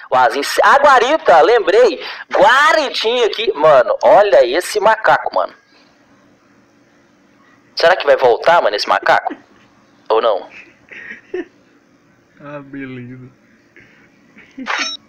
Ah, Guarita, lembrei. Guaritinha aqui. Mano, olha esse macaco, mano. Será que vai voltar, mano, esse macaco? Ou não? Ah, beleza.